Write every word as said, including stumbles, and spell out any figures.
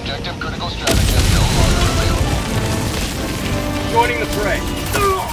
Objective critical strategist no longer available. Joining the fray.